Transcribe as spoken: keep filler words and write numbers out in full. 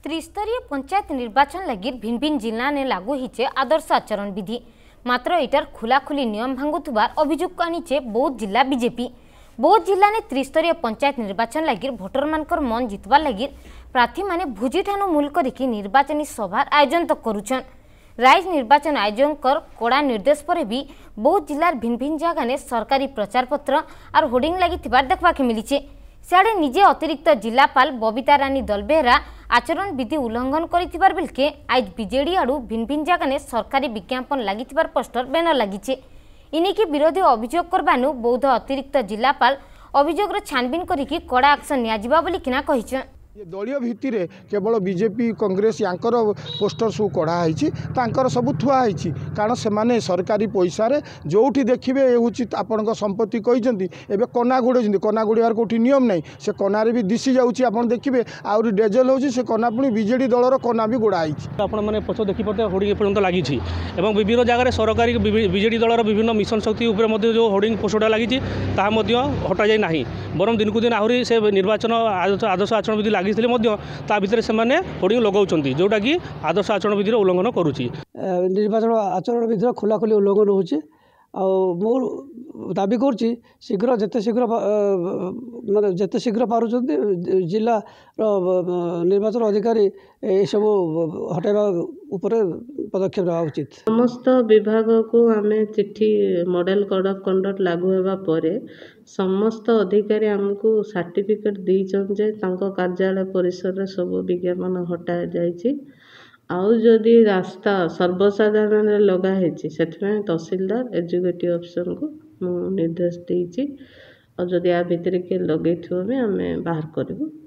त्रिस्तरीय पंचायत निर्वाचन लगी भिन्न भिन्न जिला ने लागू होचे आदर्श आचरण विधि। मात्र इटार खुलाखुली नियम भांगुथुबार अभियोग आनीचे बौद्ध जिला बीजेपी। बौद्ध जिला ने त्रिस्तरीय पंचायत निर्वाचन लगी भोटर मानकर मन जितवार लगी प्रार्थी माने भुजी ठानु मूल करिकी निर्वाचनी सभार आयोजन तो करुछन। राज्य निर्वाचन आयोजक कड़ा निर्देश पर भी बौद्ध जिलार भिन्न भिन्न जगह ने सरकारी प्रचार पत्र और होर्डिंग लगी देखा मिली। सियाड़े निजे अतिरिक्त जिलापाल बबिता रानी दलबेहरा आचरण विधि उल्लंघन कर बेलके आज बीजेडी आड़ू भिन्न भिन्न जगह ने सरकारी विज्ञापन लगी पोस्टर बैनर लगी। इनिकी विरोधी अभियोग करबानु बौद्ध अतिरिक्त जिलापाल अभियोग छानबीन करिकी कड़ा एक्शन नियाजिबा बोली किना कहिछन। दलीय भित्ति रे केवल बीजेपी कांग्रेस यांकर पोस्टर सब कढ़ाई तांकर सब थुआई कारण से माने सरकारी पैसा रे जोठी देखिबे हूँ आपण संपत्ति कहते एवं कना गुड़े कना गुड़ार कौटी नियम नहीं से कनारे भी दिशी जाऊँगी आप देखिए आउरी डेजल हो कना पुणी बीजेडी दलर कना भी गुड़ाई आपने पछ देखिपे होर्डिंग एपर्यंत लगी विभिन्न जगह सरकारी बीजेडी दलर विभिन्न मिशन शक्ति उपर जो होर्डिंग पोस्टरटा लगी हटा जाए ना बरम दिन को दिन आहरी से निर्वाचन आदर्श आचरण विधि लगी भितर से होर्डिंग लगाउछंती जोटा कि आदर्श आचरण विधि उल्लंघन करुच्ची। निर्वाचन आचरण विधि खुलाखुली उल्लंघन होची मो दाबी करुच्ची शीघ्र जिते शीघ्र माने जिते शीघ्र पारुछंती जिला निर्वाचन अधिकारी ये सब हटाइबा उपरे पदक्षेप नेवा उचित। समस्त विभाग को आम चिट्ठी मॉडल कोड ऑफ कंडक्ट लागू होगा पर समस्त अधिकारी आमको सर्टिफिकेट दीचन जे तांको कार्यालय परिसर रे सब विज्ञापन हटा जाइछि। आउ जदि रास्ता सर्वसाधारण लगा है तहसीलदार एजुकेटिव ऑफिसर को निर्देश देइछि और जदि आ भितर के लगे आम बाहर करूँ।